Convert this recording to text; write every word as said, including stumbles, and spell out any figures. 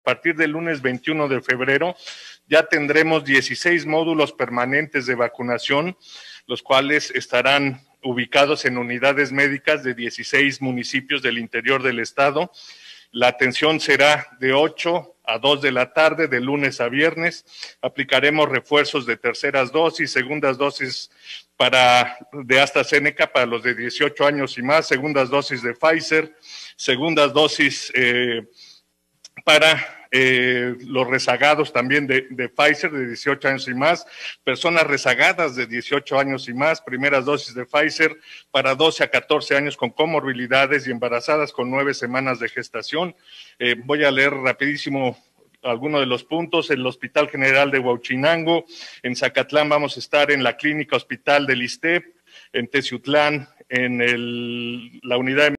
partir del lunes veintiuno de febrero ya tendremos dieciséis módulos permanentes de vacunación, los cuales estarán ubicados en unidades médicas de dieciséis municipios del interior del estado. La atención será de ocho a dos de la tarde, de lunes a viernes. Aplicaremos refuerzos de terceras dosis, segundas dosis para, de AstraZeneca para los de dieciocho años y más, segundas dosis de Pfizer, segundas dosis eh, para eh, los rezagados también de, de Pfizer de dieciocho años y más, personas rezagadas de dieciocho años y más, primeras dosis de Pfizer para doce a catorce años con comorbilidades y embarazadas con nueve semanas de gestación. Eh, voy a leer rapidísimo algunos de los puntos. En el Hospital General de Huauchinango, en Zacatlán vamos a estar en la Clínica Hospital del ISSSTEP, en Teciutlán, en el, la unidad de